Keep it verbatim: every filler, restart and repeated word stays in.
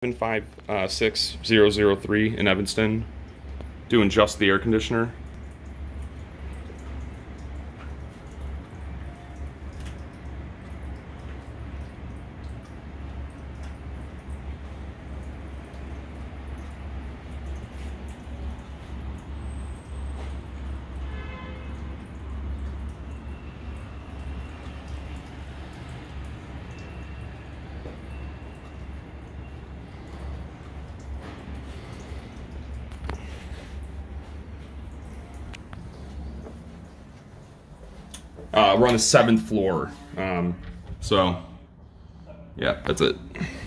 five six zero zero three in Evanston, doing just the air conditioner. Uh, we're on the seventh floor, um, so yeah, that's it.